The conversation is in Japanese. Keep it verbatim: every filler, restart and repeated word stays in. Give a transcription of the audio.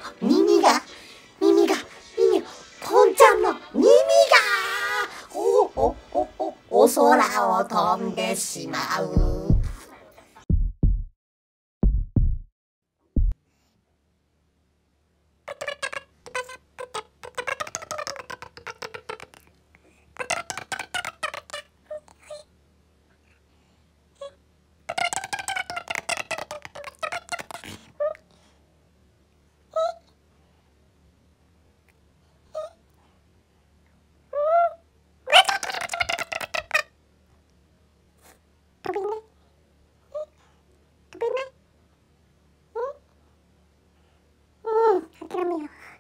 耳が耳が耳がポンちゃんの耳がおおおおお空を飛んでしまう。飛べない？飛べない？うん、諦めよう。